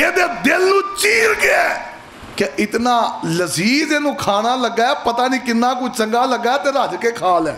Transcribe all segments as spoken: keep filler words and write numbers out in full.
یہ دے دل نو چیر گیا کہ اتنا لذیذ انہوں کھانا لگا ہے, پتہ نہیں کنا کوئی چنگا لگا ہے, تے رج کے کھا لے.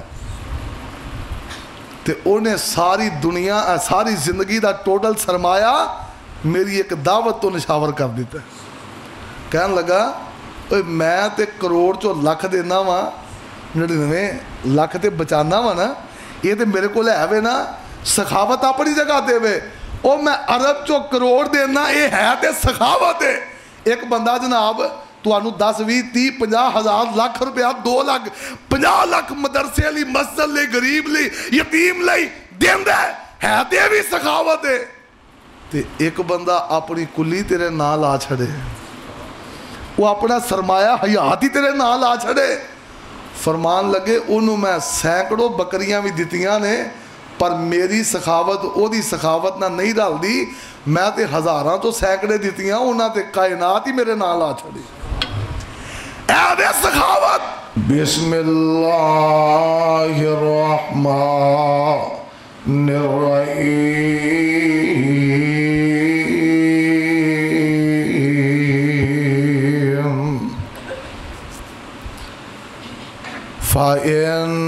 تے انہیں ساری دنیا ساری زندگی دا ٹوٹل سرمایہ میری ایک دعوت تو نشاور کر دیتا ہے. کہنے لگا میں تے کروڑ چو لکھ دینا وا, نڑینوے لکھ تے بچانا وا نا, یہ تے میرے کو لے ہوئے نا سخاوت اپنی جگہ دے وے, او میں عرب چو کروڑ دینا یہ ہے تے سخاوت ہے. ایک بندہ جناب تو انو دس وی تی پنجا ہزار لاکھ روپیہ دو لاکھ پنجا لاکھ مدرسے لی مسجد لی غریب لی یتیم لی دین دے ہے تے بھی سخاوت ہے. تے ایک بندہ اپنی کلی تیرے نال آ چھڑے, وہ اپنا سرمایہ حیات ہی تیرے نال آ چھڑے. فرمان لگے انہوں میں سینکڑوں بکریاں بھی دیتیاں نے, پر میری سخاوت او دی سخاوت نہ نہیں ڈال دی, میں تے ہزاراں تو سینکڑے دیتیاں, انہاں تے کائنات ہی میرے نال آ چھڑی. اے دے سخاوت. بسم اللہ الرحمن الرحیم. فَإِنْ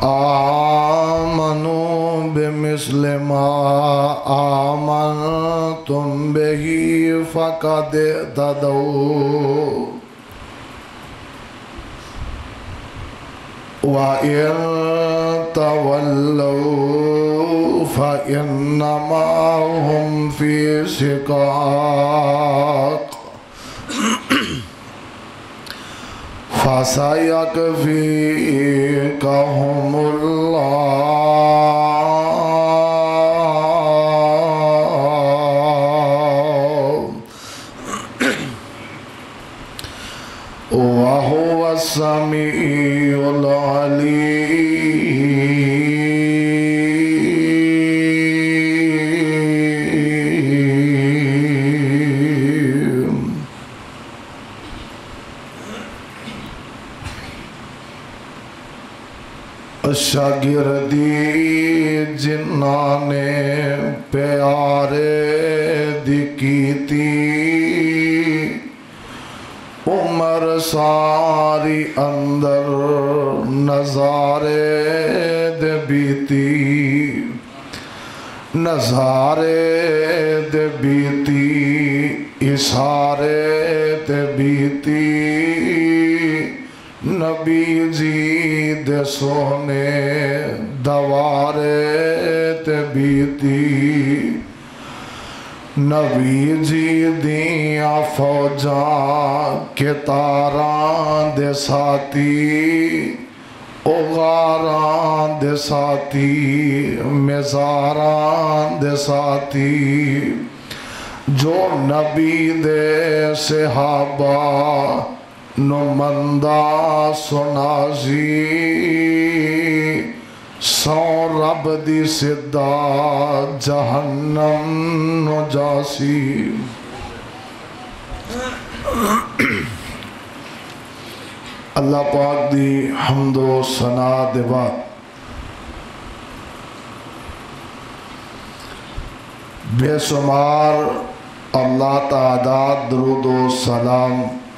آمَنُوا بِمِثْلِ مَا آمَنْتُمْ بِهِ فَقَدِ اهْتَدَوْا وَإِنْ تَوَلَّوْا فَإِنَّمَا هُمْ فِي شِقَاقٍ فَسَيَكْفِيكَهُمُ اللَّهُ وَهُوَ السَّمِيعُ الْعَلِيمُ. شاگردی جنہاں نے پیارے دی کیتی, عمر ساری اندر نظارے دے بیتی, نظارے دے بیتی اشارے دے بیتی, نبی جی دے سونے دوارے تے بیتی, نبی جی دیاں فوجاں کے تاراں دے ساتھی, اغاراں دے ساتھی مزاراں دے ساتھی, جو نبی دے صحابہ نمندہ سنازی, سو رب دی صدا جہنم نو جاسی. اللہ پاک دی حمد و ثنا دے بعد بے شمار اللہ تعداد درود و سلام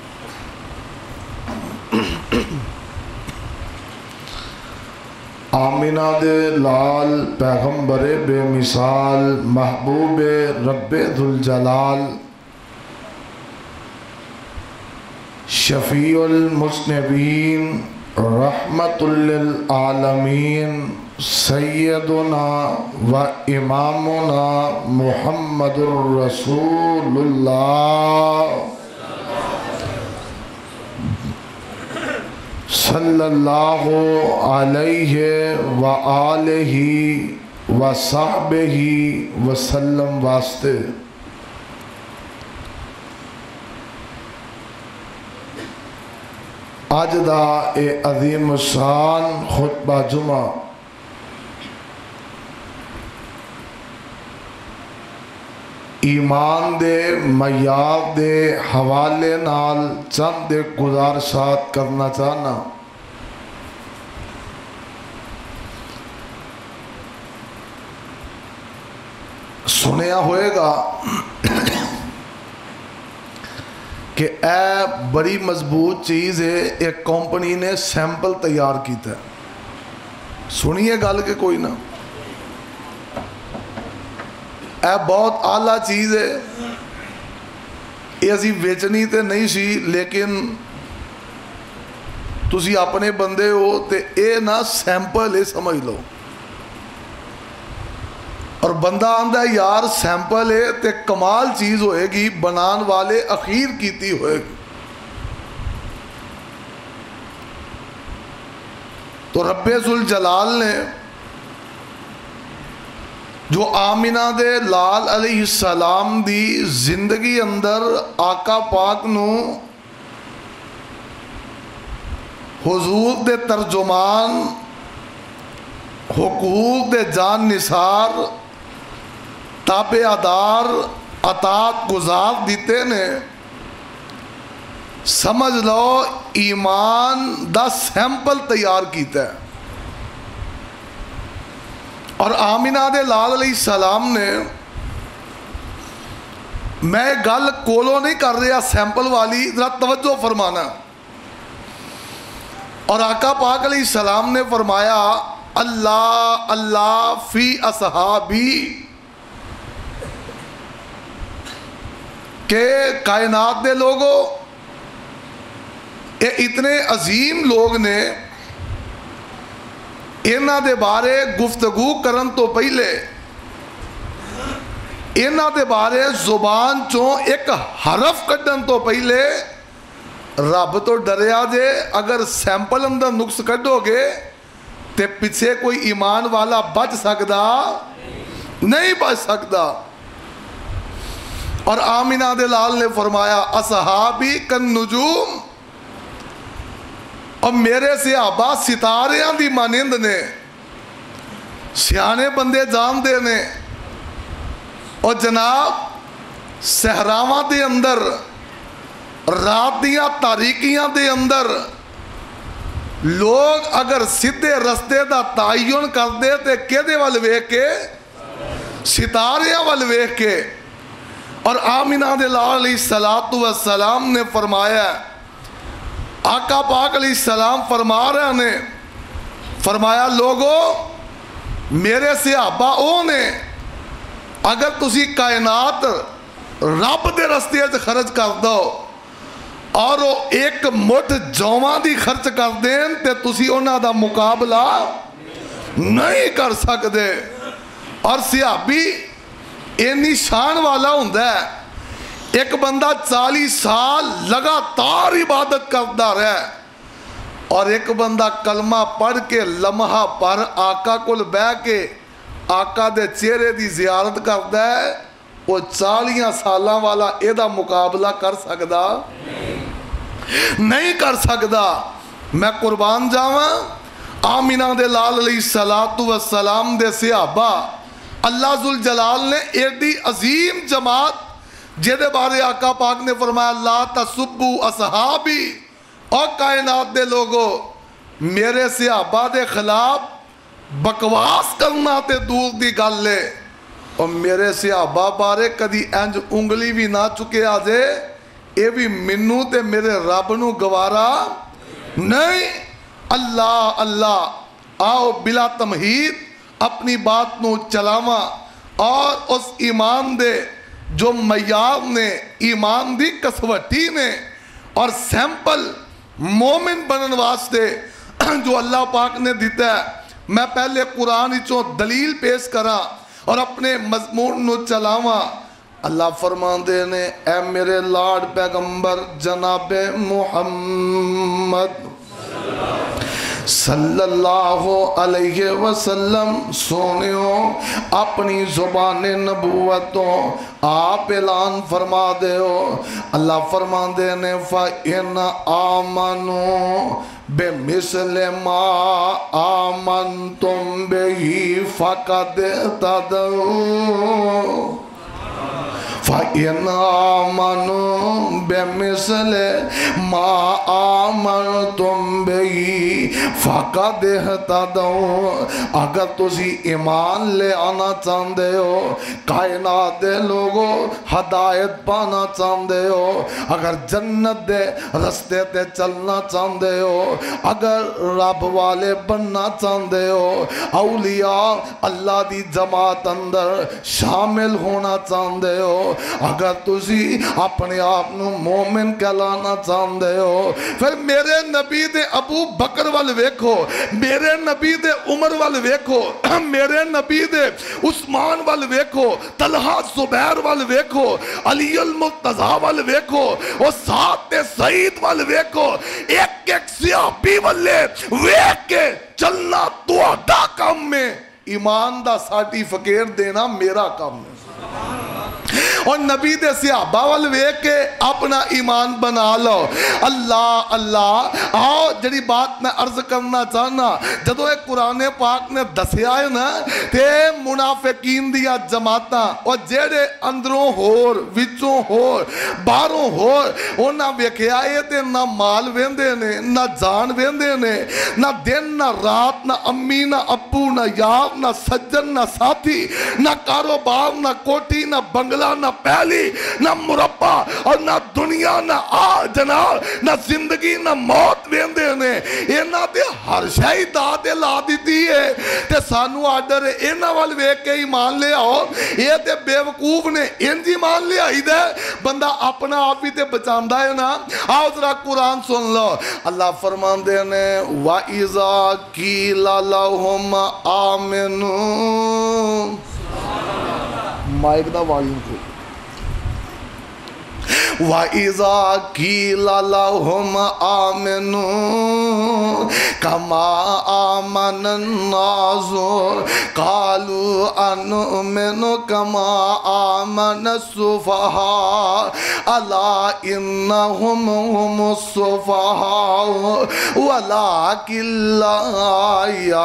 آمینہ دے لال پیغمبر بے مثال محبوب رب ذوالجلال شفیع المذنبین رحمت للعالمین سیدنا و امامنا محمد الرسول اللہ صلی اللہ علیہ وآلہ وصحبہ وسلم واسطے. آج دا اے عظیم شان خطبہ جمعہ ایمان دے معیار دے حوالے نال چند گزارشات کرنا چاہنا. سنیا ہوئے گا کہ اے بڑی مضبوط چیز ہے، ایک کمپنی نے سیمپل تیار کیتا ہے. سنیے گل کہ کوئی نہ، اے بہت اعلیٰ چیز ہے، یہ اسی ویچنی تے نہیں سی، لیکن تسی اپنے بندے ہو تے اے نہ سیمپل ہے سمجھ لو. اور بندہ آندہ ہے یار سیمپل ہے تے کمال چیز ہوئے گی، بنان والے اخیر کیتی ہوئے گی. تو رب ذوالجلال نے جو آمینہ دے لال علیہ السلام دی زندگی اندر آقا پاک نو حضور دے ترجمان، حقوق دے جان نثار، تابع دار، اطاعت گزار دیتے نے، سمجھ لو ایمان دا سیمپل تیار کیتا ہے. اور آمینہ دے لال علیہ السلام نے، میں گل کولو نہیں کر رہا سیمپل والی، ذرا توجہ فرمانا. اور آقا پاک علیہ السلام نے فرمایا اللہ اللہ فی اصحابی، کہ کائنات دے لوگوں، اے اتنے عظیم لوگ نے، انہاں دے بارے گفتگو کرن تو پہلے انہاں دے بارے زبان چوں ایک حرف کڈن تو پہلے رب تو ڈریا جے. اگر سیمپل اندر نقص کڈو گے تے پیچھے کوئی ایمان والا بچ سکدا نہیں، بچ سکدا. اور آمینہ دے لال نے فرمایا اصحابی کن نجوم، اور میرے صحابہ ستاریاں دی مانند نے. سیانے بندے جان دے نے. اور جناب صحراواں دے اندر، رات دیاں تاریکیاں دے اندر لوگ اگر سیدھے رستے دا تعین کر دے تے کیدے وال ویکھ کے؟ ستاریاں وال ویکھ کے. اور آمینہ دے لال علیہ السلام نے فرمایا، آقا پاک علیہ السلام فرما رہے نے، فرمایا لوگو میرے صحابہ او نے، اگر تسی کائنات رب دے رستے سے خرچ کر دو اور وہ ایک مٹھ جوواں دی خرچ کر دین تے تسی انہاں دا مقابلہ نہیں کر سکتے. اور صحابی اینی شان والا ہوندا ہے، ایک بندہ چالیس سال لگاتار عبادت کرتا رہے، اور ایک بندہ کلمہ پڑھ کے لمحہ پر آقا کول بہ کے آقا دے چہرے دی زیارت کرتا ہے، وہ چالیاں سالاں والا ایدہ مقابلہ کر سکدا نہیں کر سکدا. میں قربان جاواں آمینہ دے لال علیہ السلام دے صحابہ، اللہ ذوالجلال نے ایڈی عظیم جماعت جیدے بارے آقا پاک نے فرمایا لا تسبو اصحابی، اور کائنات دے لوگوں میرے صحابہ دے خلاف بکواس کرنا تے دور دی گل لے. اور میرے صحابہ بارے کدی انج انگلی بھی نہ چکے آجے، اے بھی منو تے میرے رب نو گوارا نہیں. اللہ اللہ آؤ بلا تمہید اپنی بات نو چلاواں، اور اس ایمان دے جو معیار نے، ایمان دی کسوٹی نے، اور سیمپل مومن بنن واسطے جو اللہ پاک نے دیتا ہے. میں پہلے قرآن چوں دلیل پیش کرا اور اپنے مضمون نو چلاواں. اللہ فرمان دے نے اے میرے لاڈ پیغمبر جناب محمد صلی اللہ علیہ وسلم سونیوں، اپنی زبان نبوتوں آپ اعلان فرما دے ہو. اللہ فرمان دے نے فَإِنْ آمَنُوا بِمِثْلِ مَا آمَنْتُمْ بِهِ فَقَدْ اهْتَدَوْا فَإِنْ آمَنُوا بِمِثْلِ مَا آمَنْتُمْ بِهِ فَقَدْ اهْتَدَوْا. اگر تسی ایمان لے آنا چاہندے ہو، کائنات دے لوگو ہدایت پانا چاہندے ہو، اگر جنت دے رستے تے چلنا چاہندے ہو، اگر رب والے بننا چاہندے ہو، اولیاء اللہ دی جماعت اندر شامل ہونا چاہندے ہو، اگر تسی اپنے آپ نو مومن کہلانا چاہندے ہو، پھر میرے نبی دے ابو بکر وال ویکھو، میرے نبی دے عمر وال ویکھو، میرے نبی دے عثمان وال ویکھو، طلحہ زبیر وال ویکھو، علی المرتضی وال ویکھو، اور ساتھ سعید وال ویکھو، ایک ایک صحابی والے ویکھ کے چلنا تو ادا کام میں، ایمان دا سرٹیفکیٹ دینا میرا کام ہے. اور نبی دے صحابہ وال ویکھ کے اپنا ایمان بنا لو. اللہ اللہ آؤ جڑی بات میں عرض کرنا چاہنا، جدو ایک قرآن پاک نے دسیا ہے نا تے منافقین دیا جماعتاں اور جڑے اندروں ہور وچوں ہور باہروں ہور وہ نہ ویکھیا ہے تے نہ مال ویندے نے، نہ جان ویندے نے، نہ دن نہ رات، نہ امی نہ ابو، نہ یار نہ سجن نہ ساتھی، نہ کاروبار نہ کوٹھی نہ بنگلہ نہ پہلی نہ مربع اور نہ دنیا نہ آ جناب نہ زندگی نہ موت ویندے نے. اینا تے ہر شئی داد لا دیتی ہے تے سانو آڈر ہے اینا وال ویک کے ایمان لے آؤ. یہ تے بے وقوف نے انج ایمان لے آئی دے، بندہ اپنا آپ ہی تے بچاندہ ہے نا. آؤ ذرا قرآن سن لو. اللہ فرمان دے نے وَإِذَا قِيلَ لَهُمْ آمِنُوا، مائک دا والیوم کو، وَإِذَا قِيلَ لَهُمْ آمِنُوا كَمَا آمَنَ النَّاسُ قَالُوا أَنُؤْمِنُ كَمَا آمَنَ السُّفَهَاءُ أَلَا إِنَّهُمْ هُمُ السُّفَهَاءُ وَلَكِنْ لَا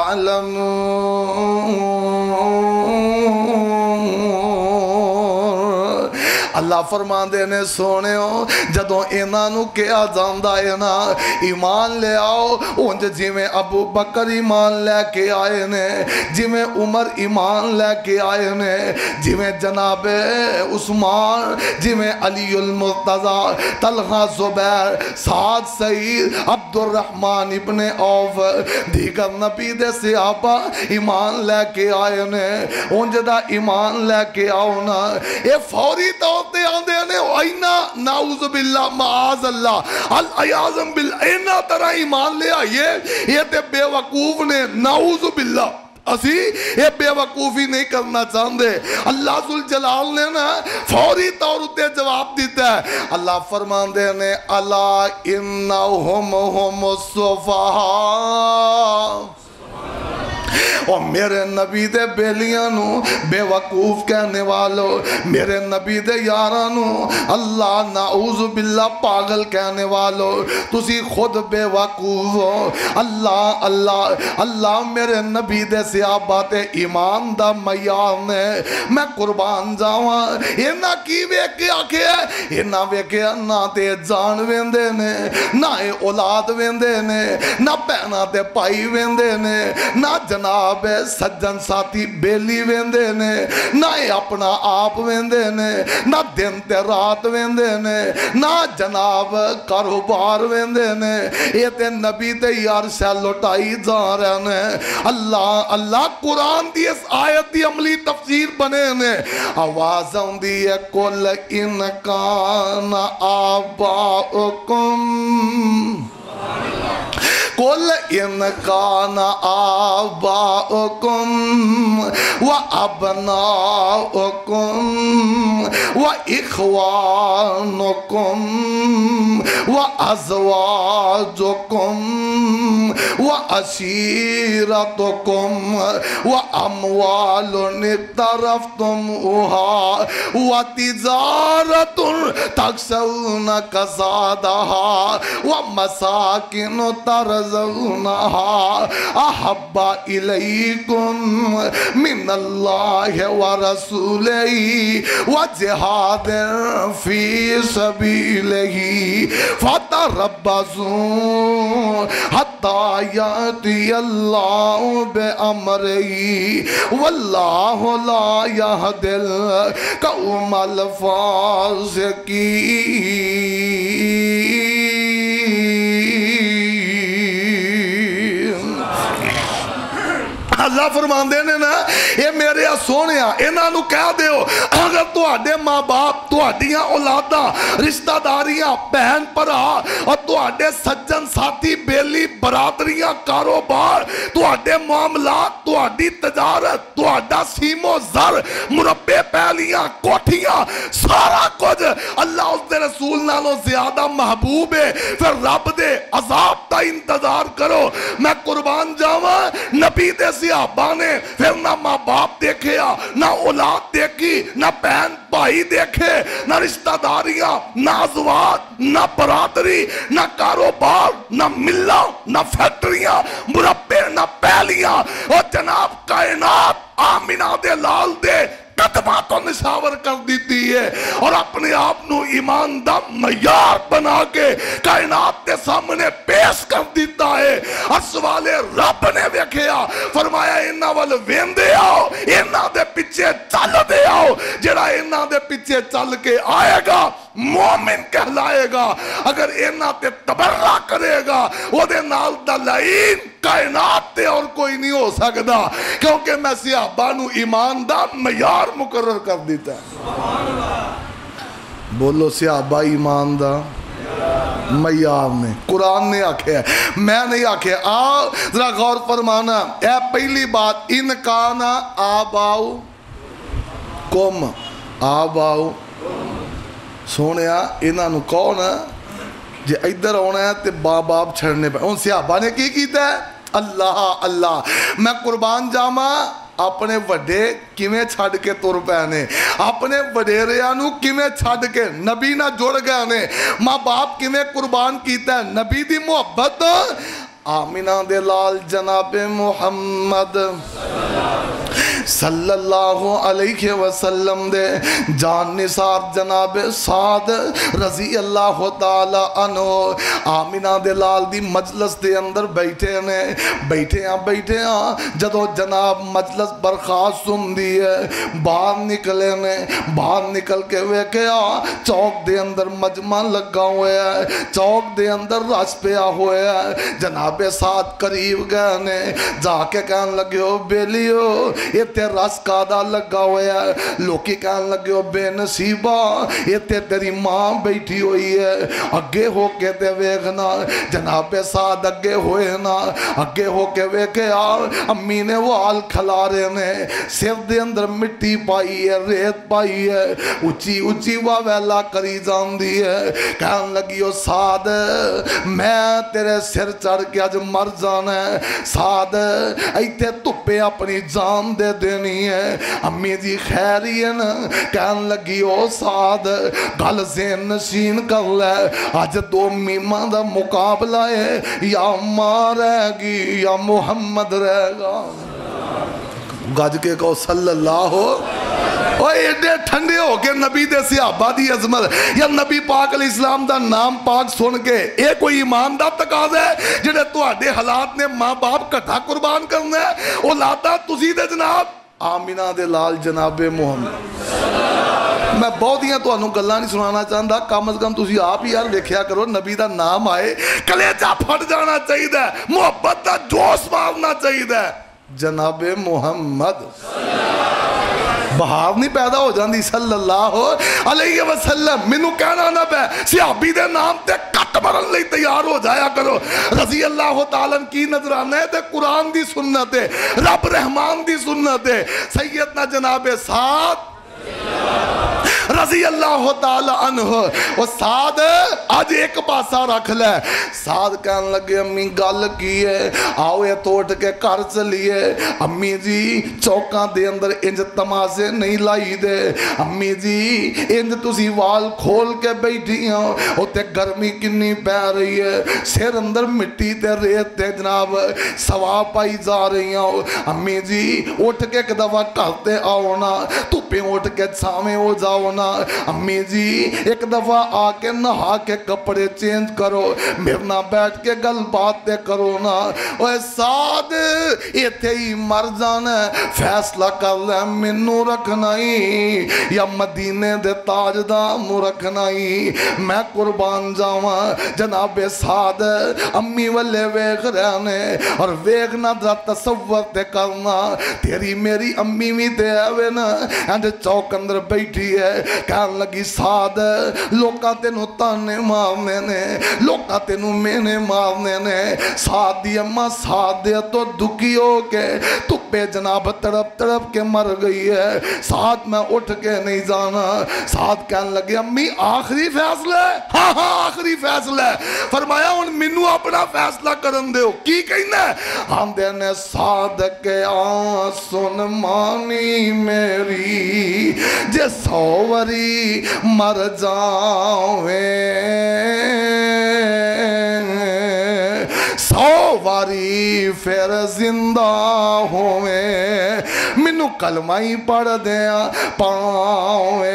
يَعْلَمُونَ. اللہ فرمان دے نے سونے ہو جدوں انہاں کیا جاندہ ہے نا ایمان لے آؤ، انج جی میں ابو بکر ایمان لے کے آئے نے، جی میں عمر ایمان لے کے آئے نے، جی میں جناب عثمان، جی میں علی المرتضی، طلحہ زبیر، سعد سعید، عبد الرحمن ابن عوف، دیگر نبی دے صحابہ ایمان لے کے آئے نے. انج دا ایمان لے کے آؤ نا، اے فوری طور تے آندے نے اینا نعوذ باللہ معاذ اللہ العیاذم باللہ اینا طرح ایمان لے آئیے. یہ تے بے وقوف نے نعوذ باللہ اسی یہ بے وقوفی نہیں کرنا چاہندے. اللہ ذوالجلال نے نا فوری طور تے جواب دیتا ہے. اللہ فرمان دے نے الا انہم ہم الصفہاء. اور میرے نبی دے بیلیاں نو بے وقوف کہنے والو، میرے نبی دے یاراں نو اللہ نعوذ باللہ پاگل کہنے والو، تسی خود بے وقوف ہو. اللہ اللہ اللہ میرے نبی دے صحابہ تے ایمان دا معیار نے. میں قربان جاواں اینا کی ویکھ کے آکھے ہے، اینا ویکھے نہ تے جان ویندے نے، نہ اولاد ویندے نے، نہ بہنا تے پائی ویندے نے، نہ جناب سجن ساتھی بیلی ویندے نے، نہ اپنا آپ ویندے نے، نہ دن تے رات ویندے نے، نہ جناب کاروبار ویندے نے. یہ تے نبی تے یار سے لٹائی جا رہے نے. اللہ اللہ قرآن دی اس آیت دی عملی تفسیر بنے نے. آواز آندی ہے قل ان کان آباؤکم، قل ان کان آباؤکم و ابناؤکم و اخوانکم و ازواجکم و عشیرتکم و اموال اقترفتموها و تجارت تخشون کسادها و مساکن ترضونها يزلونها أحب إليكم من الله ورسوله وجهاد في سبيله فتربصوا حتى يأتي الله بأمره والله لا يهدي القوم الفاسقين. اللہ فرماندے نے نا یہ میرے سونیا انہاں نو کہہ دیو اگر تواڈے ماں باپ تواڈیاں اولاداں رشتہ داریاں بہن بھرا اور تواڈے سجن ساتھی بیلی برادریاں کاروبار تواڈے معاملات تواڈی تجارت تواڈا سیم و زر مربے پہلیاں کوٹھیاں سارا کچھ اللہ اس دے رسول نالوں زیادہ محبوب ہے پھر رب دے عذاب تا انتظار کرو. میں قربان جاواں نبی دے صحابہ نے پھر نہ ماں باپ دیکھے نہ اولاد دیکھی نہ بہن بھائی دیکھے نہ رشتہ داریاں نہ ازواج نہ برادری نہ کاروبار نہ ملہ نہ فیکٹریاں مربے نہ پہلیاں اور جناب کائنات آمینہ دے لال دے قدمہ تو نشاور کر دیتی ہے اور اپنے آپ نو ایمان دا معیار بنا کے کائنات کے سامنے پیش کر دیتا ہے. اور سوال رب نے ویکھیا فرمایا انہاں ول ویندے آؤ انہاں دے پیچھے چل دے آؤ جڑا انہاں دے پیچھے چل کے آئے گا مومن کہلائے گا اگر انہاں تے تبرہ کرے گا وہ دے نال دا لعین کائنات تے اور کوئی نہیں ہو سکتا کیونکہ میں صحابہ نو ایمان دا معیار مقرر کر دیتا ہے. بولو صحابہ ایمان دا معیار نے قرآن نے آکھے میں نہیں آکھے. آؤ ذرا غور فرمانا اے پہلی بات ان کانا آباؤ کم آباؤ سونیا انہاں نو کون ہے جے ادھر ہونا ہے تے باپ باپ چھڑنے پہ ان صحابہ نے کی کیتا ہے اللہ اللہ. میں قربان جاما اپنے وڈے کیویں چھڑ کے تر پے نے اپنے وڈیریاں نو کیویں چھڑ کے نبی نہ جڑ گئے نے ماں باپ کیویں قربان کیتا ہے نبی دی محبت آمینہ دے لال جناب محمد صلی اللہ علیہ وسلم دے جان نثار جناب سعد رضی اللہ تعالی عنہ آمینہ دے لال دی مجلس دے اندر بیٹھے نے بیٹھے ہیں بیٹھے ہیں جدو جناب مجلس برخاست سن دی ہے باہر نکلے نے باہر نکل کے ویکھیا چوک دے اندر مجمع لگا ہوئے ہے چوک دے اندر رش پیا ہوئے ہے جناب سعد قریب گئے نے جا کے کہنے لگے ہو بیلیو یہ تے رس کادا لگا ہویا ہے لوکی کہنے لگے ہو بے نصیبہ یہ تے تیری ماں بیٹھی ہوئی ہے اگے ہو کے تے ویکھنا جناب سعد اگے ہوئے نا اگے ہو کے ویکھے آر امی نے وال کھلا رہے نے سر دے اندر مٹی پائی ہے ریت پائی ہے اچھی اچھی واویلا کری جان دی ہے کہنے لگی ہو سعد میں تیرے سر چڑھ کے آج مر جانا ہے سعد ایتے تپے اپنی جان دے دینی ہے امی جی خیری ہے نا کہنے لگی او سعد گل زین نشین کر لے آج دو میمہ دا مقابلہ ہے یا ماں رہ گی یا محمد رہ گا گج کے کہو صلی اللہ ہو اور ایڈے ٹھنڈے ہو کے نبی دے صحابہ دی عظمت یا نبی پاک علیہ السلام دا نام پاک سن کے ایک کوئی ایمان دا تقاضا ہے جڑے تو آڈے حالات نے ماں باپ کٹھا قربان کرنا ہے اولادہ تسی دے جناب آمینہ دے لال جناب محمد. میں بہت ہی تو انہوں گلہ نہیں سنانا چاہتا کم از کم تسی آپ ہی یار دیکھیا کرو نبی دا نام آئے کلیجہ پھٹ جانا چاہیے محبت دا جوش مارنا چاہیے جناب محمد بہار نہیں پیدا ہو جاندی صلی اللہ علیہ وسلم منو کہنا نہ بے صحابی دے نام تے کٹ مرن لئی تیار ہو جایا کرو رضی اللہ تعالیٰ کی نظرانے تے قرآن دی سنت ہے رب رحمان دی سنت ہے سیدنا جناب سعد رضی اللہ تعالی عنہ وہ سعد آج ایک پاسا رکھ لے سعد کہنے لگے امی گل کی ہے آؤ یہ توٹ کے کر چلیے امی جی چوکاں دے اندر انج تمازے نہیں لائی دے امی جی انج تسی وال کھول کے بیٹھی ہوں ہوتے گرمی کنی پہ رہی ہے سیر اندر مٹی تے ریت تے جناب سوا پائی جا رہی ہوں امی جی اٹھ کے ایک دفعہ کرتے آؤ نا تو پہ اٹھ کے چھامے ہو جاؤ نا امی جی ایک دفعہ آ کے نہا کے کپڑے چینج کرو میرے نہ بیٹھ کے گل باتیں کرو نا اوہ سعد یہ تھے ہی مر جانا فیصلہ کر لے منو رکھنا ہی یا مدینے دے تاجدار رکھنا ہی میں قربان جاواں جناب سعد امی والے ویخ رہنے اور ویخ نہ دا تصور تے کرنا تیری میری امی بھی تے آوے نا اینڈ چوک اندر بیٹھی ہے کہن لگی سعد لوکا تینو تانے مارنے نے لوکا تینو مینے مارنے نے سعد دی اممہ سعد دے تو دکھی ہو کے تو پہ جناب تڑپ تڑپ کے مر گئی ہے سعد میں اٹھ کے نہیں جانا سعد کہن لگے امی آخری فیصلہ ہے ہاں ہاں آخری فیصلہ ہے فرمایا ان منو اپنا فیصلہ کرن دے ہو کی کہنا ہے آندے نے سعد کے آنسن مانی میری جے سووری مر جاویں سو واری پھر زندہ ہوئے منو کلمہ ہی پڑھ دیا پاویں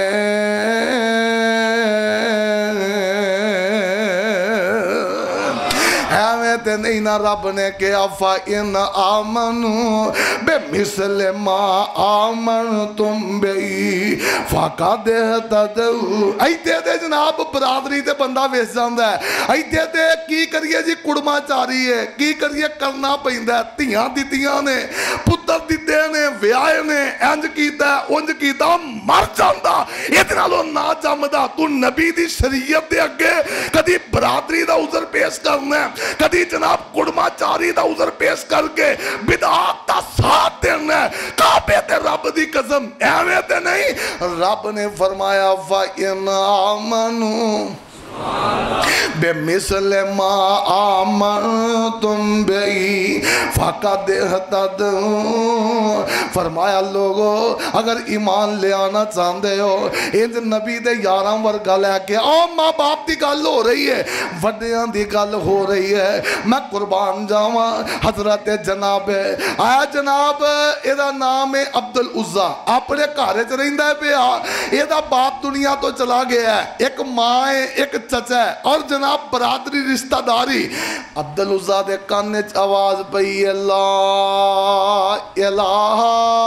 تے نہیں نہ رب نے کیا فَإِنْ آمَنُوا بِمِثْلِ مَا آمَنْتُمْ بِهِ فَقَدْ اهْتَدَوْا ایتے دے جناب برادری تے بندہ ویس جاندہ ہے ایتے دے کی کریے جی کڑما چاری ہے کی کریے کرنا پہندہ ہے تیاں دیتیاں نے پتر دیتے نے ویائے نے انج کیتا ہے انج کیتا مر جاندہ اتنا لو نا جامدہ تو نبی دی شریعت دے اگے کدی برادری دا عذر پیش کرنا ہے کدی جناب کڑما چاری دا عذر پیش کر کے بدعات دا ساتھ دینا کعبے تے رب دی قسم ایویں تے نہیں رب نے فرمایا فَإِنْ آمَنُوا بِمِثْلِ مَا آمَنْتُمْ بِهِ فَقَدْ اهْتَدَوْا فرمایا لوگو اگر ایمان لے آنا چاندے ہو انج نبی دے یاراں ورگا لے کے آؤ ماں باپ دی گل ہو رہی ہے وڈیاں دی گل ہو رہی ہے میں قربان جاواں حضرت جناب آیا جناب ایدہ نام ہے عبدالعزہ اپنے کارے چ رہندہ ہے پہ آ ایدہ باپ دنیا تو چلا گیا ہے ایک ماں ہے ایک چچا ہے اور جناب برادری رشتہ داری عبدالعزہ دے کانے آواز پئی اللہ الہ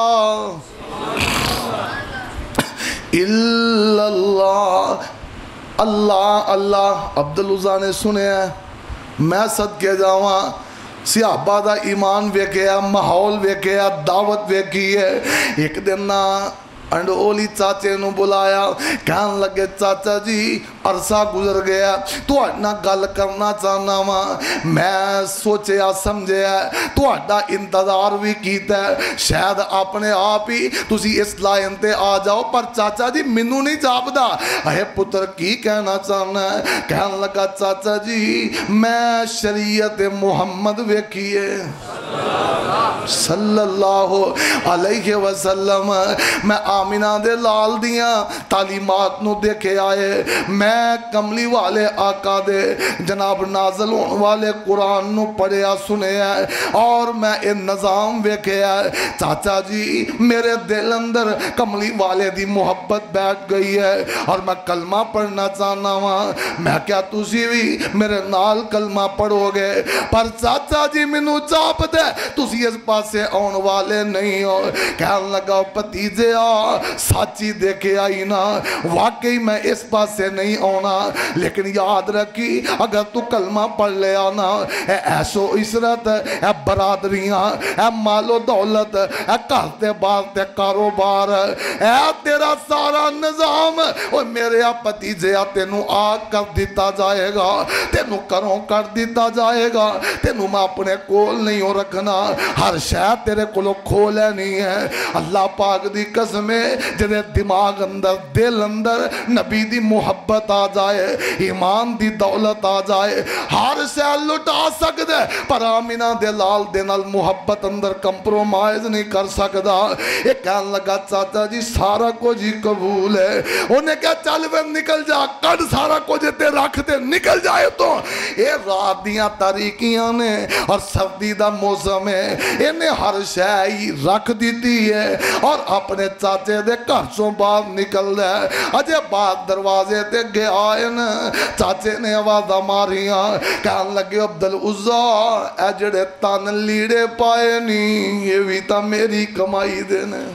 الا اللہ اللہ اللہ عبدالعزہ نے سنے ہیں میں صدقے جاواں صحابہ دا ایمان ویکھیا ماحول ویکھیا دعوت ویکھی ہے ایک دن نہ انڈولی چاچے نو بلایا کہن لگے چاچا جی عرصہ گزر گیا تو اٹنا گل کرنا چاہنا ماں میں سوچیا سمجھیا تو اٹنا انتظار بھی کیتا ہے شاید اپنے آپ ہی تسی اس لائن تے آ جاؤ پر چاچا جی منو نہیں جاب دا اے پتر کی کہنا چاہنا ہے کہن لگا چاچا جی میں شریعت محمد ویکھیے صلی اللہ علیہ وسلم میں آمینہ دے لال دیاں تعلیمات نو دیکھے آئے میں کملی والے آقا دے جناب نازل ہون والے قرآن نو پڑھیا سنے آئے اور میں ان نظام ویکھے آئے چاچا جی میرے دل اندر کملی والے دی محبت بیٹھ گئی ہے اور میں کلمہ پڑھنا چاہنا ہوں میں کیا تسی بھی میرے نال کلمہ پڑھو گے پر چاچا جی منو چاپ دے تسی اس پاسے آن والے نہیں ہو کہن لگا پتیجے آ سچی دیکھے آئی نا واقعی میں اس پاسے نہیں آنا لیکن یاد رکھی اگر تو کلمہ پڑھ لے آنا اے ایسو عسرت اے برادریاں اے مال و دولت اے کہتے بارتے کاروبار اے تیرا سارا نظام اور میرے پتیجے آ تینو آگ کر دیتا جائے گا تینو کروں کر دیتا جائے گا تینو میں اپنے کول نہیں ہو رکھ رکھنا ہر شے تیرے کولو کھو لینی ہے اللہ پاک دی قسم ہے جدے دماغ اندر دل اندر نبی دی محبت آ جائے ایمان دی دولت آ جائے ہر شے لٹا سکدے پر آمینہ دے لال دے نال محبت اندر کمپرومائز نہیں کر سکدا یہ کہن لگا چاچا جی سارا کو جی قبول ہے انہیں کہا چل پھر نکل جا کڈ سارا کو جتے رکھ تے نکل جائے تو یہ رات دیاں تاریکیاں نے اور سردی دا موسم ہے انہیں ہر شے رکھ دیتی ہے اور اپنے چاچے دے گھر چوں باہر نکل دے اجے بعد دروازے تے گیا آئے نا چاچے نے آوازہ ماریاں کہن لگے عبدالعزا اے جڑے تن لیڑے پائے نہیں یہ بھی تا میری کمائی دینے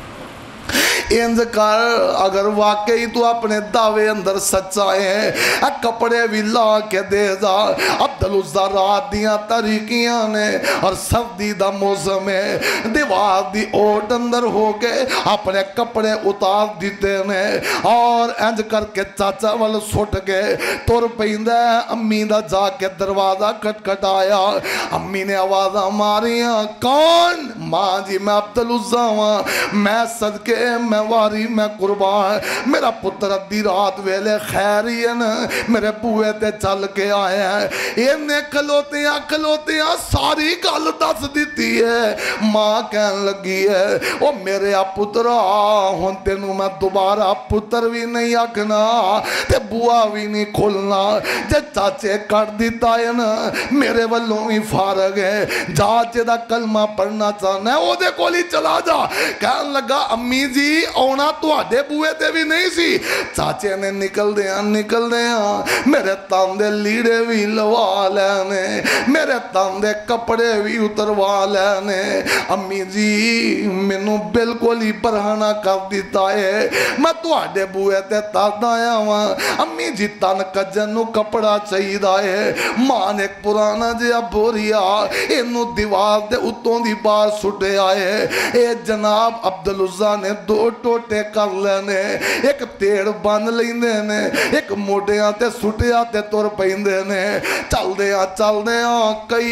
انج کر اگر واقعی تو اپنے دعوے اندر سچائے ہیں اے کپڑے بھی لا کے دے جا عبدالعزا رات دیاں طریقیاں نے اور سردی دا موسم ہے دیوار دی اوٹ اندر ہو کے اپنے کپڑے اتار دیتے نے اور انج کر کے چاچا وال سٹ گئے تور پیندہ امی دا جا کے دروازہ کٹ کٹ آیا امی نے آوازہ ماریاں کون ماں جی میں عبدالعزا ہوں میں صدقے میں واری میں قربان میرا پتر ادھی رات ویلے خیرین میرے بوئے تے چل کے آئے ہیں انہیں کھلوتیاں کھلوتیاں ساری گل دس دیتی ہے ماں کہن لگی ہے او میرے پترا ہن تینوں میں دوبارہ پتر بھی نہیں آکھنا تے بوا بھی نہیں کھولنا جے چاچے کٹ دیتا ہے نا میرے والوں ہی فارغ ہے چاچے دا کلمہ پڑھنا چاہنا ہے او دے کولی چلا جا کہن لگا امی جی اونا تو آدھے بوئے تے بھی نہیں سی چاچے نے نکل دیا نکل دیا میرے تاندے لیڑے بھی لوا لینے میرے تاندے کپڑے بھی اتروا لینے امی جی منو بالکل ہی برہنہ کر دیتا ہے میں تو آدھے بوئے تے تادا آیا ہوں امی جی تن کجنو کپڑا چاہید آئے ماں نے ایک پرانا جیا بوریا انو دیوار دے اتوں دی بار سٹے آئے اے جناب عبدالعزا نے دو ٹوٹے کر لینے ایک تیڑ بند لیندے نے ایک موڑیاں تے سٹیاں تے تور پیندے نے چل دیا چل دیا کئی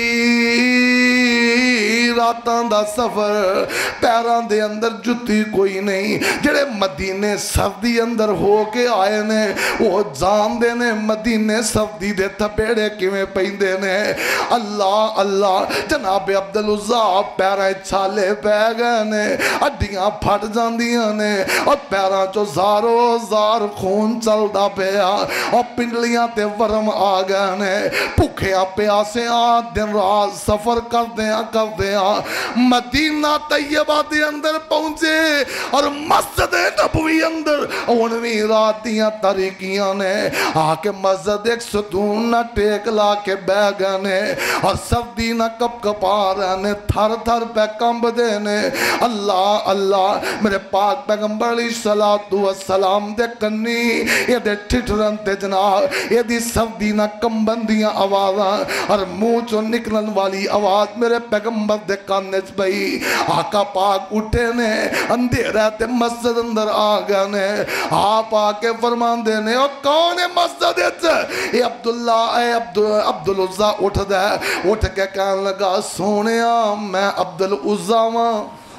راتاں دا سفر پیران دے اندر جتی کوئی نہیں جڑے مدینے سردی اندر ہو کے آئے نے وہ جان دے نے مدینے سردی دے تھپیڑے کیویں پیندے نے اللہ اللہ جناب عبدالعزا پیرائے چھالے پہ گئے نے اڈیاں پھٹ جان دیاں نے اور پیران چو زارو زار خون چل دا پیا اور پنڈلیاں تے ورم آ گئے نے پکھیاں پیاسے آ دن رات سفر کر دیا کر دیا مدینہ طیبہ دے اندر پہنچے اور مسجد نبوی اندر انوی راتیاں طریقیاں نے آکے مسجد ایک ستون نہ ٹیک لا کے بے گئے نے اور سردی نہ کپ کپا رہے نے تھر تھر پہ کمب دینے اللہ اللہ میرے پاک پیغمبر علیہ السلام دے کنی یہ دے ٹھٹرن تے جناب یہ دی سردی نہ کمبندیاں آوازاں اور منہ چو نکلن والی آواز میرے پیغمبر دے کانچ بھئی آقا پاک اٹھے نے اندھیرہ تے مسجد اندر آگا نے آپ آکے فرمان دے نے اور کون ہے مسجد اچھے اے عبداللہ اے عبدالعزا اٹھ دے اٹھ کے کہنے لگا سونیا میں عبدالعزا ہوں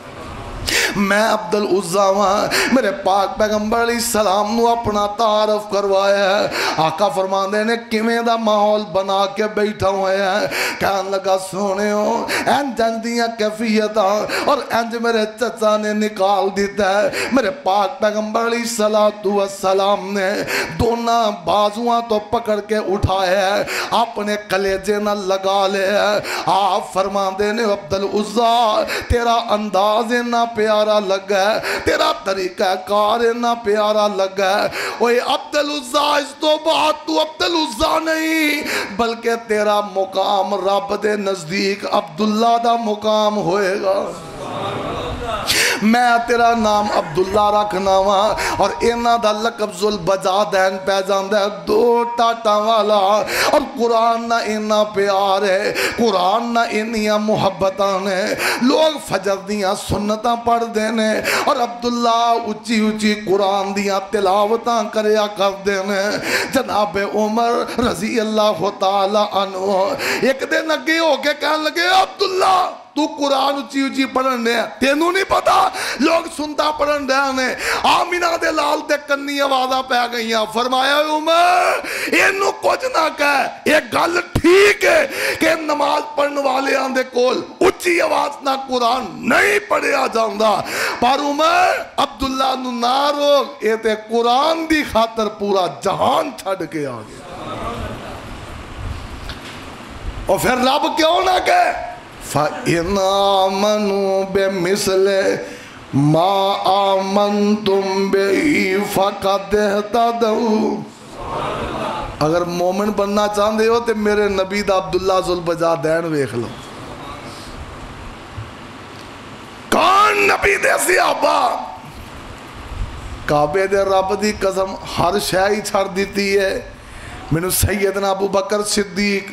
میں عبدالعزا ہوں میرے پاک پیغمبر علیہ السلام نو اپنا تعارف کروایا ہے آقا فرمان دے نے کمیں دا ماحول بنا کے بیٹھا ہوئے ہیں کہنے لگا سونے ہو اینج دیاں کیفیتاں اور اینج میرے چچا نے نکال دیتا ہے میرے پاک پیغمبر علیہ السلام نے دونہ بازوان تو پکڑ کے اٹھایا ہے اپنے کلیجے نہ لگا لے آپ فرمان دے نے عبدالعزا تیرا انداز نہ پیارا لگا ہے تیرا طریقہ کار نہ پیارا لگا ہے اوہ عبدالعزا اس تو بات تو عبدالعزا نہیں بلکہ تیرا مقام رب دے نزدیک عبداللہ دا مقام ہوئے گا میں تیرا نام عبداللہ رکھنا وا اور اینا دا لقب ذوالبجادین پہ جاندہ ہے دو ٹاٹا والا اور قرآن نہ اینا پیار ہے قرآن نہ اینیاں محبتان ہے لوگ فجر دیاں سنتاں پڑھ دینے اور عبداللہ اچھی اچھی قرآن دیاں تلاوتاں کریا کر دینے جناب عمر رضی اللہ تعالی عنہ ایک دن اگے ہو کے کہنے لگے عبداللہ تو قرآن اچھی اچھی پڑھن دے تینوں نہیں پتا لوگ سنتا پڑھن دے نے آمینہ دے لال دے کنی آوازہ پہ گئیاں فرمایا عمر اینو کچھ نہ کہے ایک گل ٹھیک ہے کہ نماز پڑھن والے آن دے کول اچھی آواز نہ قرآن نہیں پڑھیا جاندہ پر عمر عبداللہ نو نہ روک اے تے قرآن دی خاطر پورا جہان چھڑ کے آگے اور پھر رب کیوں نہ کہے فَإِنْ آمَنُوا بِمِثْلِ مَا آمَنْتُمْ بِهِ فَقَدْ اهْتَدَوْا اگر مومن بننا چاہتے ہو تو میرے نبی دا عبداللہ ذوالبجادین ویکھ لو کون نبی دے صحابہ کعبے دے رب دی قسم ہر شے ہی چھڑ دیتی ہے مینوں سیدنا ابو بکر صدیق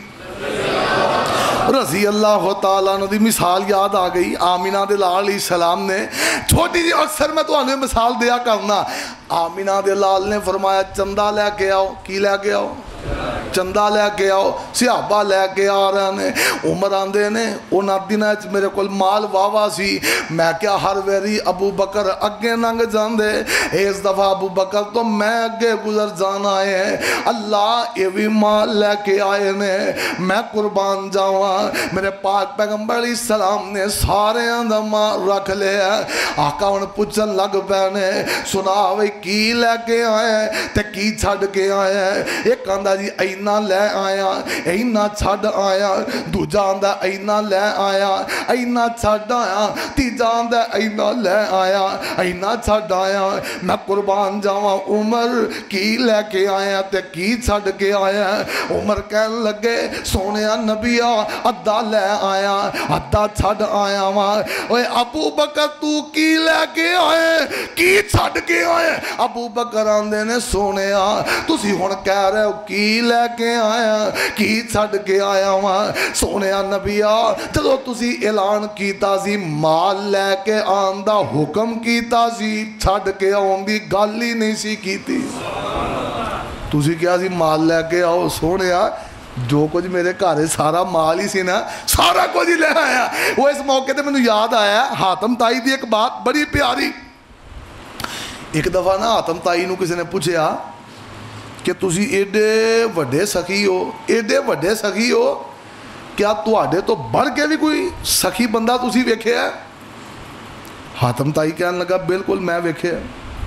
رضی اللہ تعالیٰ عنہ دی مثال یاد آ گئی آمینہ دے لال علیہ السلام نے چھوٹی جی اکثر میں تو انہیں مثال دیا کرنا آمینہ دے لال نے فرمایا چندہ لے کے آؤ کی لے کے آؤ چندہ لے کے آؤ صحابہ لے کے آ رہے ہیں عمر آندے نے انہاں دنہ میرے کول مال واوا سی میں کیا ہر ویری ابو بکر اگے ننگ جاندے اس دفعہ ابو بکر تو میں اگے گزر جانا ہے اللہ یہ بھی مال لے کے آئے نے میں قربان جاواں میرے پاک پیغمبر علیہ السلام نے سارے اندھا مال رکھ لے آقا ان پوچھن لگ پہنے سنا ہوئی کی لے کے آئے تے کی چھڑ کے آئے ایک آندھا جی اینہ لے آیا اینہ چھڑ آیا دو جاندہ اینہ لے آیا اینہ چھڑ آیا تی جاندہ اینہ لے آیا اینہ چھڑ آیا میں قربان جاواں عمر کی لے کے آیا تے کی چھڑ کے آیا عمر کہنے لگے سونیا نبیہ ادھا لے آیا ادھا چھڑ آیا اوے ابو بکر تو کی لے کے آئے کی چھڑ کے آئے ابو بکر آندے نے سونیا تسی ہون کہہ رہے ہو کی لے کے آیا کی چھڑ کے آیا وہاں سونیا نبیہ چلو تسی اعلان کیتا سی مال لے کے آندہ حکم کیتا سی چھڑ کے آندی گالی نہیں سی کیتی تسی کیا سی مال لے کے آؤ سونیا جو کچھ میرے گھر سارا مال ہی سی نا سارا کچھ ہی لے آیا وہ اس موقع تے میں یاد آیا حاتم تائی دی ایک بات بڑی پیاری ایک دفعہ نا حاتم تائی نو کسی نے پوچھیا کہ تسی ایڈے وڈے سخی ہو ایڈے وڈے سخی ہو کیا تو آڈے تو بڑھ کے بھی کوئی سخی بندہ تسی ویکھے ہے حاتم تائی کہنے لگا بالکل میں ویکھے ہے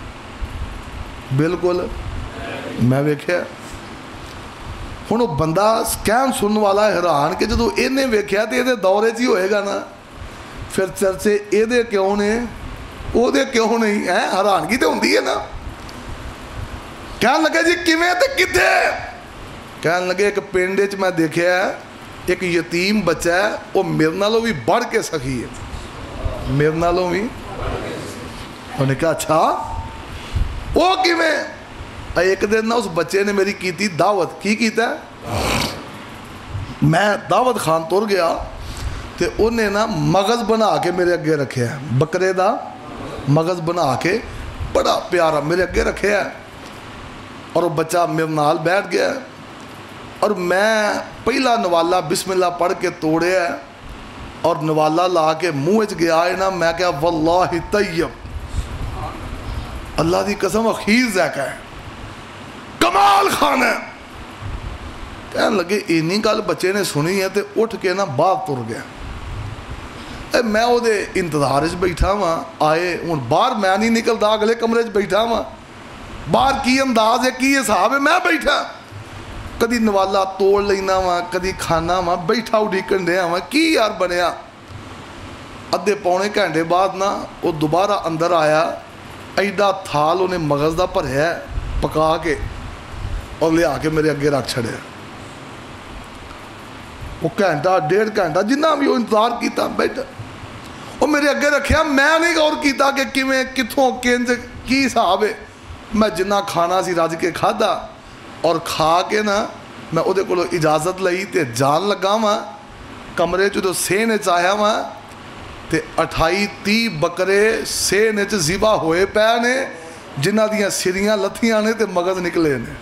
بالکل میں ویکھے ہے ہونو بندہ سکین سنن والا حیران کہ جدو اینے ویکھے ہے تو ایدے دورے چی ہوئے گا نا پھر چرچے ایدے کیوں نے او دے کیوں نہیں ہے حیران کی تے ہوندی ہے نا کہنے لگے جی کیویں تے کتے کہنے لگے ایک پینڈے چ میں دیکھے ہے ایک یتیم بچہ ہے وہ میرے نالوں بھی بڑھ کے سخی ہے میرے نالوں بھی انہوں نے کہا اچھا وہ کیویں ایک دن نا اس بچے نے میری کی تھی دعوت کی کیتا ہے میں دعوت خان تور گیا تے انہیں نا مغز بنا کے میرے اگے رکھے ہیں بکرے دا مغز بنا کے بڑا پیارا میرے اگے رکھے ہیں اور وہ بچہ میرے نال بیٹھ گیا اور میں پہلا نوالا بسم اللہ پڑھ کے توڑے ہے اور نوالا لا کے منہ اچ گیا ہے نا میں کہا واللہ طیب اللہ دی قسم اخیر زیکہ ہے کمال خان ہے کہنے لگے اینی گل بچے نے سنی ہے تے اٹھ کے نا باہر تر گیا اے میں وہ دے انتظار اچ بیٹھا ہاں آئے ہوں باہر میں نہیں نکلتا اگلے کمرے اچ بیٹھا ہاں باہر کی انداز ہے کی حساب ہے میں بیٹھا کدی نوالا توڑ لینا وا کدی کھانا وا بیٹھا اڈیکن دیا وا کی یار بنیا ادھے پونے گھنٹے بعد نا وہ دوبارہ اندر آیا ایڈا تھال انہیں مغز دا بھریا پکا کے اور لے آ کے میرے اگے رکھ چھڑے وہ گھنٹہ ڈیڑھ گھنٹہ جنہ بھی وہ انتظار کیتا بیٹھا وہ میرے اگے رکھیا، میں نہیں غور کیتا کہ کیویں کتھوں کنج کی حساب ہے. میں جنہ کھانا سی رج کے کھادا اور کھا کے نا میں وہ کو اجازت لئی تے جان لگا وا کمرے چ سین چاہیا وا تے اٹھائی تی بکرے سین چ ذبح ہوئے پے نے جنہ دیاں سریاں لتھیاں نے تے مغز نکلے نے.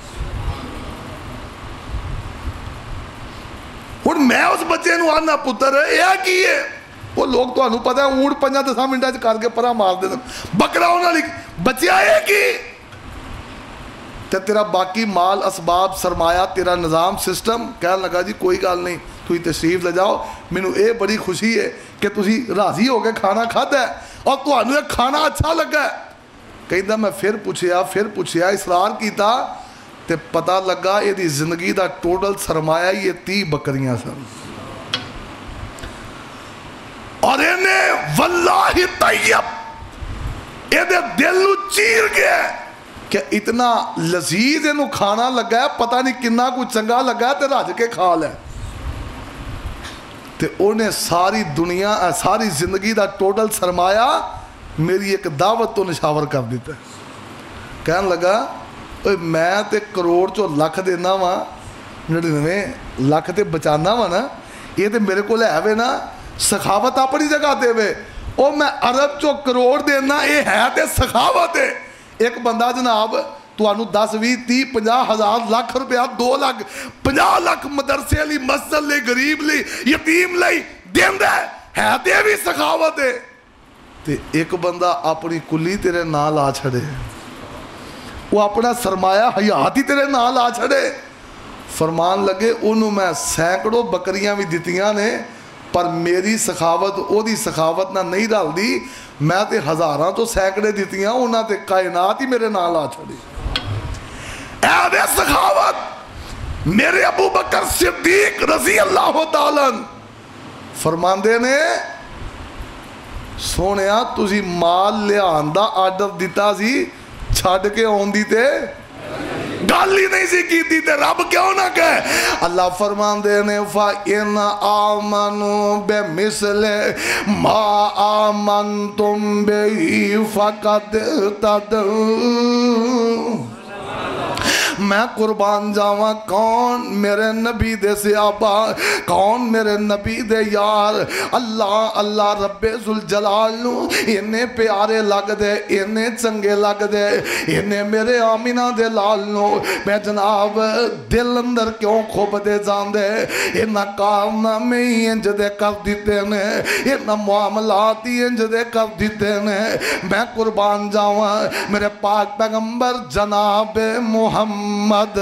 ہن میں اس بچے نو آنا پتر یہ کی ہے؟ وہ لوگ تو انہوں پتہ ہے اونٹ پنجا دساں منٹاں چ کر کے پرا مار دے بکرا انہاں لکھ بچیا یہ کی تے تیرا باقی مال اسباب سرمایہ تیرا نظام سسٹم. کہنے لگا جی کوئی گل نہیں تھی تشریف لے جاؤ، مینوں اے بڑی خوشی ہے کہ تسی راضی ہو کے کھانا کھادا ہے اور تانوں یہ کھانا اچھا لگا ہے. کہندا میں پھر پوچھیا پھر پوچھیا اصرار کیتا تے پتہ لگا یہ دی زندگی دا ٹوٹل سرمایہ یہ تی بکریاں سن. اور انہیں واللہ طیب یہ دے دل نو چیر گیا کہ اتنا لذیذ انہوں کھانا لگا ہے، پتہ نہیں کنا کوئی چنگا لگا ہے تے رج کے کھا لے. تے انہیں ساری دنیا ساری زندگی دا ٹوٹل سرمایہ میری ایک دعوت تو نشاور کر دیتا ہے. کہنے لگا میں تے کروڑ چو لکھ دینا وا نڑینوے لکھ تے بچانا وا نا یہ تے میرے کو لے آوے نا سخاوت اپنی جگہ دے وے او میں عرب چو کروڑ دینا یہ ہے تے سخاوت ہے. ایک بندہ جناب تو انو دس وی تی پنجا ہزار لاکھ روپیہ دو لاکھ پنجا لاکھ مدرسے لی مسجد لی غریب لی یتیم لی دین دے ہے تے بھی سخاوت ہے. تے ایک بندہ اپنی کلی تیرے نال آ چھڑے وہ اپنا سرمایہ حیاتی تیرے نال آ چھڑے. فرمان لگے انہوں میں سینکڑوں بکریاں بھی دیتیاں نے پر میری سخاوت او دی سخاوت نہ نہیں ڈال دی، میں تے ہزاراں تو سینکڑے دیتیاں انہاں تے کائنات ہی میرے نال آ چھڑی. اے دے سخاوت میرے ابو بکر صدیق رضی اللہ تعالیٰ فرمان دے نے سونیا تسی مال لے آندہ آڈر دیتا سی چھاڑ کے آن دیتے گالی نہیں سی کی تھی تے رب کیوں نہ کہے. اللہ فرمان دینے فَإِنْ آمَنُوا بِمِثْلِ مَا آمَنْتُمْ بِهِ فَقَدْ اهْتَدَوْا. میں قربان جاواں کون میرے نبی دے صحابہ کون میرے نبی دے یار اللہ اللہ رب ذوالجلال نو انہیں پیارے لگ دے انہیں چنگے لگ دے انہیں میرے آمینہ دے لال نو میں جناب دل اندر کیوں خوب دے جان دے انہاں کارنا میں ہی انج دے کر دیتے نے انہاں معاملات ہی انج دے کر دیتے نے. میں قربان جاواں میرے پاک پیغمبر جناب محمد محمد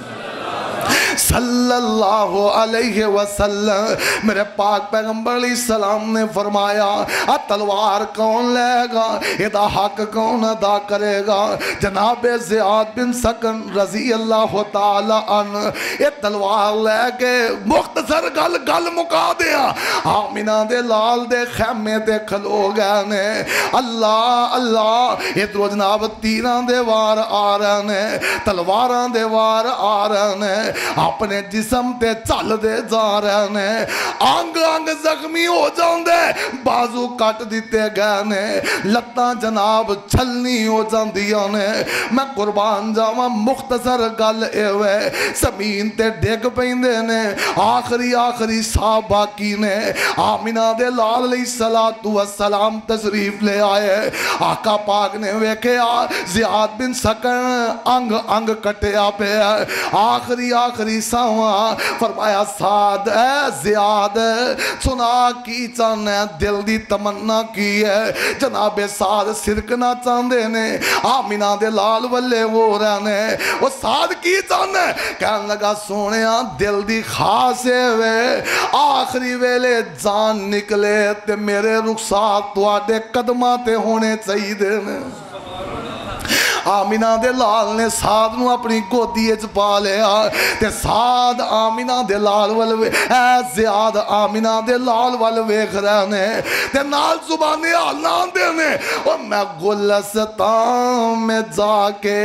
صلی اللہ علیہ وسلم میرے پاک پیغمبر علیہ السلام نے فرمایا تلوار کون لے گا ادا حق کون ادا کرے گا. جناب زیاد بن سکن رضی اللہ تعالی عنہ یہ تلوار لے کے مختصر گل گل مکا دیا آمینہ دے لال دے خیمے دے کھلو گئے نے اللہ اللہ یہ درو جناب تیران دے وار آ رہے ہیں تلواران دے وار آ رہے ہیں اپنے جسم تے چل دے جا رہے ہیں آنگ آنگ زخمی ہو جاؤں دے بازو کٹ دیتے گئے نے لتاں جناب چھلنی ہو جاؤں دیا نے. میں قربان جاواں مختصر گل ایوے زمین تے ڈیگ پیندے نے آخری آخری سا باقی نے آمینہ دے لال علیہ السلام تشریف لے آئے آقا پاک نے ویکھیا زیاد بن سکن انگ انگ کٹیا پہ آخری آخری ساواں فرمایا سعد اے زیاد سنا کی چاہنے دل دی تمنا کی ہے. جناب سعد سرکنا چاندے نے آمینہ دے لال والے ہو رہنے وہ سعد کی چاہنے کہنے لگا سونیا دل دی خاصے وے آخری ویلے جان نکلے تے میرے رخصات تو آڈے قدمہ تے ہونے چاہی دے نے آمینہ دے لال نے سعد نو اپنی گودی اچ پا لیا تے سعد آمینہ دے لال والوے اے زیاد آمینہ دے لال والوے خرانے تے نال زبانی آلان دینے اور میں گلستان میں جا کے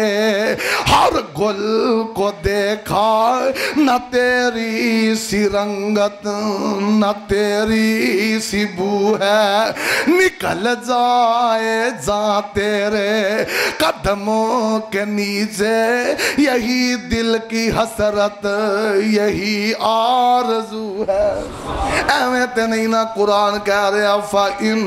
ہر گل کو دیکھا نہ تیری سی رنگت نہ تیری سی بو ہے نکل جائے جا تیرے قدموں کے نیچے یہی دل کی حسرت یہی آرزو ہے ایویں تے نہیں نہ قرآن کہہ رہا فَإِنْ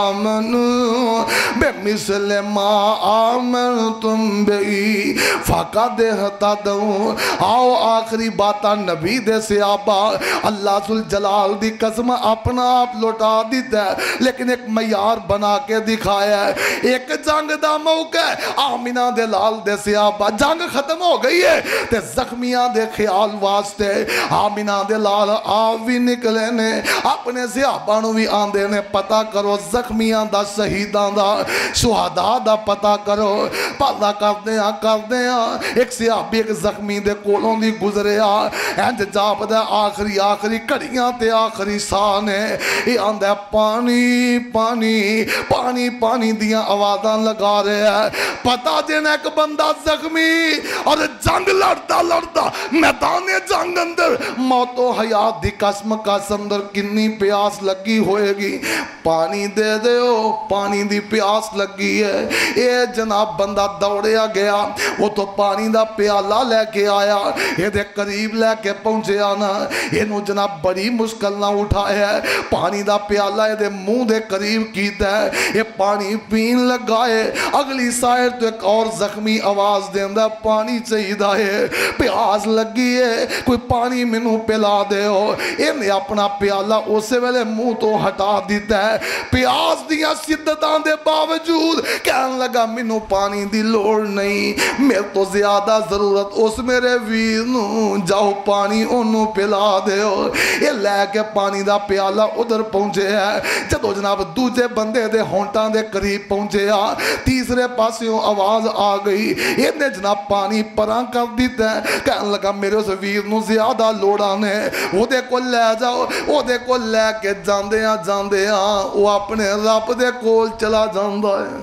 آمَنُوا بِمِثْلِ مَا آمَنْتُمْ بِهِ فَقَدْ اهْتَدَوْا آؤ آخری باتاں نبی دے صحابہ اللہ ذوالجلال دی قسم اپنا آپ لوٹا دیتا ہے لیکن ایک معیار بنا کے دکھایا ہے ایک جنگ دا موقع ہے آمینہ دے لال دے صحابہ جنگ ختم ہو گئی ہے تے زخمیاں دے خیال واسطے آمینہ دے لال آوی نکلے نے اپنے صحابہ نو بھی آندے نے پتہ کرو زخمیاں دا شہیدان دا شہداء دا پتہ کرو پتہ کر دیا کر دیا ایک صحابی ایک زخمی دے کولوں دی گزریا اینج جاب دے آخری آخری کڑیاں تے آخری سانے یہ آندے پانی پانی پانی پانی دیاں آوازاں لگا رہے ہیں پتہ جن ایک بندہ زخمی اور جنگ لڑتا لڑتا میدان جنگ اندر موت و حیات دی قسم قسم اندر کنی پیاس لگی ہوئے گی پانی دے دے ہو پانی دی پیاس لگی ہے اے جناب بندہ دوڑیا گیا وہ تو پانی دا پیالہ لے کے آیا یہ دے قریب لے کے پہنچے آنا یہ نو جناب بڑی مشکل نہ اٹھایا ہے پانی دا پیالہ یہ دے منہ دے قریب کیتا ہے یہ پانی پین لگائے اگلی سائر تو ایک اور زخمی آواز دیندہ پانی چاہیدہ ہے پیاس لگی ہے کوئی پانی منہ پلا دے ہو انہیں اپنا پیالہ اسے ویلے منہ تو ہٹا دیتا ہے پیاس دیا شدتاں دے باوجود کہنے لگا منہ پانی دی لوڑ نہیں میرے تو زیادہ ضرورت اس میرے ویر نو جاؤ پانی انہوں پلا دے ہو یہ لے کے پانی دا پیالہ ادھر پہنچے ہے جدو جناب دوجے بندے دے ہونٹاں دے قریب پہنچے آ تیسرے پاسیوں آواز آ گئی انہیں جناب پانی پران کر دیتا ہے کہنے لگا میرے اس ویر نو زیادہ لوڑانے وہ دے کو لے جاؤ وہ دے کو لے کے جاندے ہاں جاندے ہاں وہ اپنے رب دے کول چلا جاندہ ہے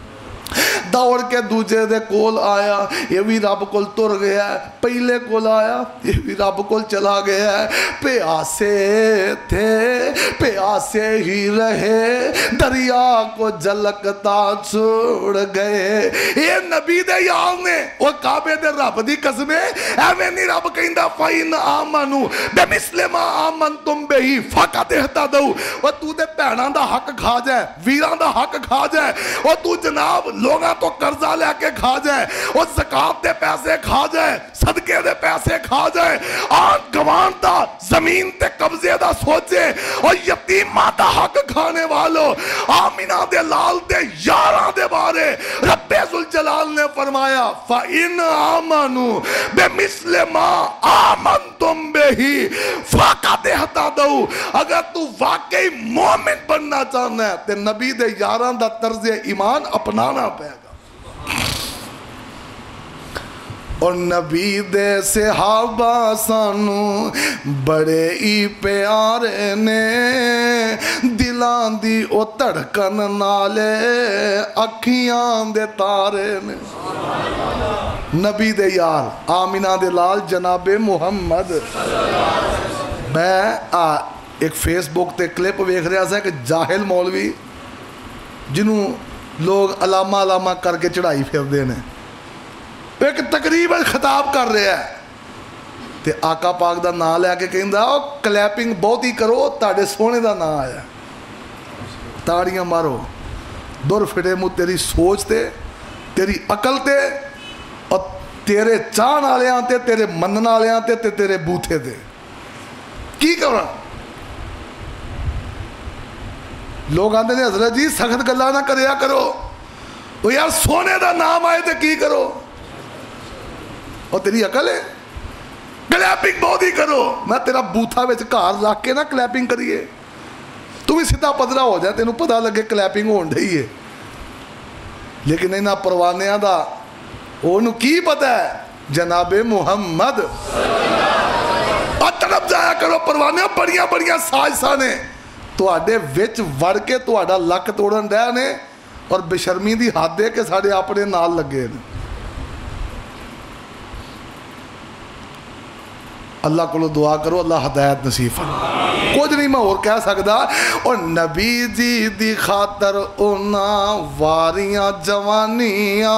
دوڑ کے دوجے دے کول آیا یہ بھی رب کول تر گیا ہے پہلے کول آیا یہ بھی رب کول چلا گیا ہے پیاسے تھے پیاسے ہی رہے دریا کو جلکتا چھوڑ گئے یہ نبی دے یار نے وہ کعبے دے رب دی قسمیں ایویں نہیں رب کہندہ فَإِنْ آمَنُوا بِمِثْلِ مَا آمَنْتُمْ بِهِ فَقَدْ اهْتَدَوْا وہ تو دے پہناں دا حق کھا جائے ویران دا حق کھا جائے وہ تو جناب لوگاں تو قرضہ لے کے کھا جائے وہ زکاة دے پیسے کھا جائے صدقے دے پیسے کھا جائے آن گوان دا زمین تے قبضے دا سوچے اور یتیمہ دا حق کھانے والوں آمینہ دے لال دے یاراں دے بارے رب ذوالجلال نے فرمایا فَإِنْ آمَنُوا بِمِثْلِ مَا آمَنْتُمْ بِهِ فَقَدْ اهْتَدَوْا اگر تو واقعی مومن بننا چاہنا ہے تے نبی دے یاراں دا طرز ایمان اپنانا پے گا اور نبی دے صحابہ سانو بڑے ہی پیارے نے دلان دی او تڑکن نالے اکھیاں دے تارے نے نبی دے یار آمینہ دے لال جناب محمد میں ایک فیس بک تے کلپ ویکھ رہا تھا کہ جاہل مولوی جنہوں لوگ علامہ علامہ کر کے چڑھائی پھر دینے ایک تقریبا خطاب کر رہا ہے تے آقا پاک دا نام لے کے کہندا کلیپنگ بہت ہی کرو تاڑے سونے دا نام آیا تاڑیاں مارو دور پھٹے مو تیری سوچ تے تیری عقل تے اور تیرے چان آلیاں تے تیرے منن آلیاں تے تے تیرے بوتھے تے کی کرنا لوگ آندے نے حضرت جی سخت گلہ نہ کریا کرو وہ یار سونے دا نام آئے تے کی کرو اور تیری عقل ہے کلیپنگ بہت ہی کرو میں تیرا بوتھا ویچ کار رکھ کے نا کلیپنگ کریے تم ہی سیدھا پدرہ ہو جائے تینوں پتہ لگے کلیپنگ ہون ڈھئی ہے لیکن انہاں پروانیاں دا انہوں کی پتہ ہے جناب محمد. اور طرف جایا کرو پروانے بڑیاں بڑیاں سازشاں تو آڈے وچ وڑ کے تو آڈا لک توڑن رہے نے اور بشرمی دی حد دے کے ساڑے اپنے نال لگے نے. اللہ کو دعا کرو اللہ ہدایت نصیب فرمائے. کچھ نہیں میں اور کہہ سکتا. اور نبی جی دی خاطر انہاں واریاں جوانیاں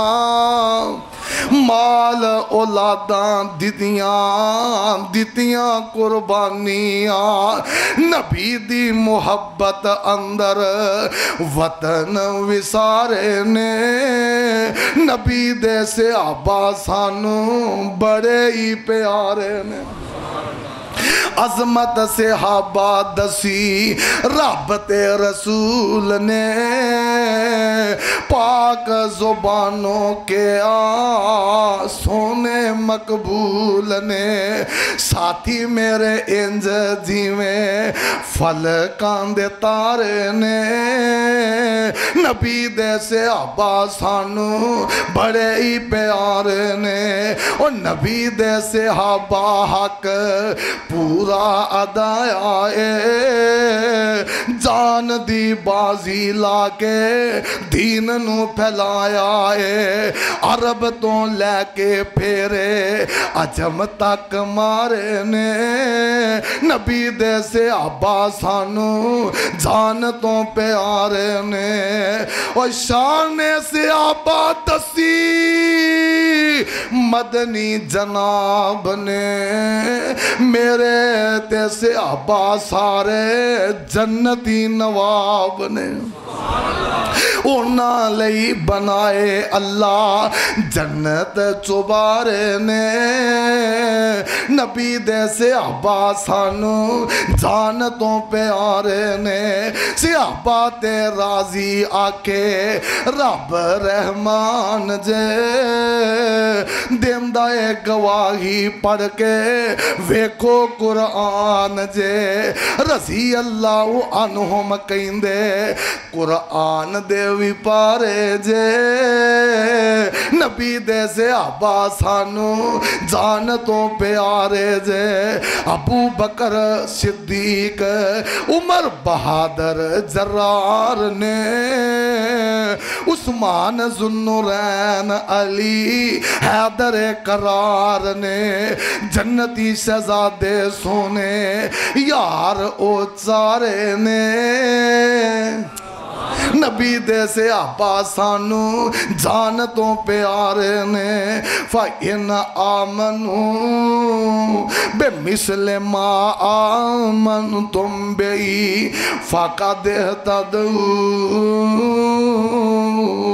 مال اولاداں دتیاں دتیاں قربانیاں نبی دی محبت اندر وطن وسارے نے نبی دے صحابہ سانو بڑے ہی پیارے نے. عظمت صحابہ دسی رب تے رسول نے پاک زبانوں کے آ سونے مقبول نے ساتھی میرے انج جیویں فلکاں دے تارے نے نبی دے صحابہ سانو بڑے ہی پیارے نے. اور نبی دے صحابہ حق پورا ادایا اے جان دی بازی لا کے دین نو پھیلایا اے عرب تو لے کے پھیرے عجم تک مارے نے نبی دے صحابہ سانو جان تو پیارے نے. اور شان صحابہ دسی مدنی جناب نے میرے تے صحابہ سارے جنتی نواب نے اونا لئی بنائے اللہ جنت چوبارے نے نبی دے صحابہ سانو جانتوں پیارے نے صحابہ تے راضی آکے رب رحمان جے دیندہ گواہی پڑھ کے ویکھو قرآن جے رضی اللہ عنہم کہیں دے قرآن دے وی پارے جے نبی دے صحابہ سانو جانتوں پیارے جے ابو بکر صدیق عمر بہادر جرار نے عثمان ذوالنورین علی حیدر قرار نے جنتی شہزادے سونے یار او چارے نے نبی دے صحابہ سانو جانتوں پیارے نے فَإِنْ آمَنُوا بِمِثْلِ مَا آمَنْتُمْ بِهِ فَقَدْ اهْتَدَوْا